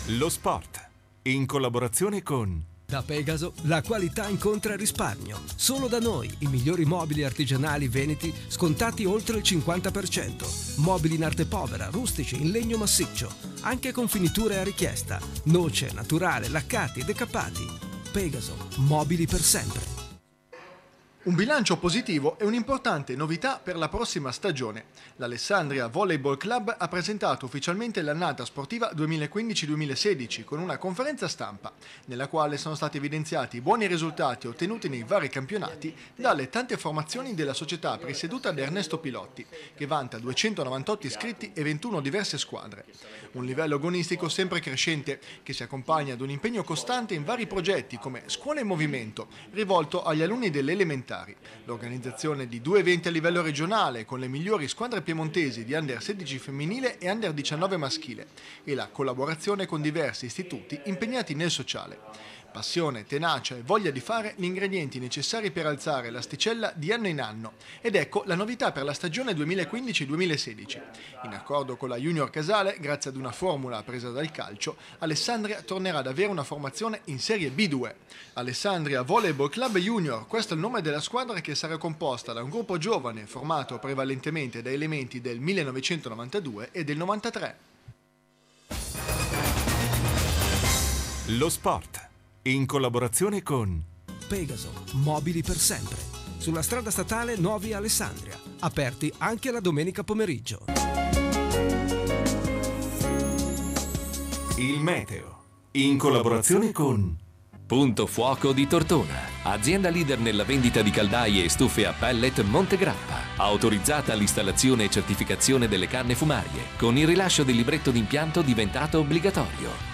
Lo sport, in collaborazione con... Da Pegaso la qualità incontra risparmio. Solo da noi i migliori mobili artigianali veneti scontati oltre il 50%. Mobili in arte povera, rustici, in legno massiccio, anche con finiture a richiesta. Noce, naturale, laccati, decappati. Pegaso, mobili per sempre. Un bilancio positivo è un'importante novità per la prossima stagione. L'Alessandria Volleyball Club ha presentato ufficialmente l'annata sportiva 2015-2016 con una conferenza stampa, nella quale sono stati evidenziati i buoni risultati ottenuti nei vari campionati dalle tante formazioni della società presieduta da Ernesto Pilotti, che vanta 298 iscritti e 21 diverse squadre. Un livello agonistico sempre crescente, che si accompagna ad un impegno costante in vari progetti come Scuola in Movimento, rivolto agli alunni delle elementari. L'organizzazione di 2 eventi a livello regionale con le migliori squadre piemontesi di Under 16 femminile e Under 19 maschile e la collaborazione con diversi istituti impegnati nel sociale. Passione, tenacia e voglia di fare gli ingredienti necessari per alzare l'asticella di anno in anno ed ecco la novità per la stagione 2015-2016. In accordo con la Junior Casale, grazie ad una formula presa dal calcio, Alessandria tornerà ad avere una formazione in Serie B2. Alessandria Volleyball Club Junior, questo è il nome della squadra che sarà composta da un gruppo giovane formato prevalentemente da elementi del 1992 e del 93. Lo sport, in collaborazione con... Pegaso, mobili per sempre. Sulla strada statale Novi Alessandria, aperti anche la domenica pomeriggio. Il meteo, in collaborazione con... Punto Fuoco di Tortona, azienda leader nella vendita di caldaie e stufe a pellet Montegrappa, autorizzata all'installazione e certificazione delle canne fumarie, con il rilascio del libretto d'impianto diventato obbligatorio.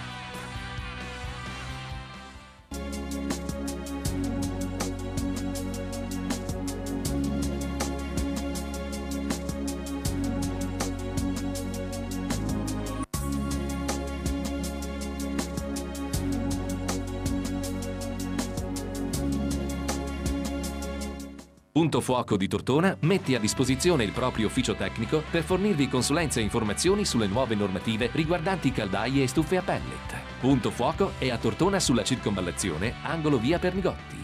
Punto Fuoco di Tortona mette a disposizione il proprio ufficio tecnico per fornirvi consulenza e informazioni sulle nuove normative riguardanti caldaie e stufe a pellet. Punto Fuoco è a Tortona sulla circonvallazione, angolo via Pernigotti.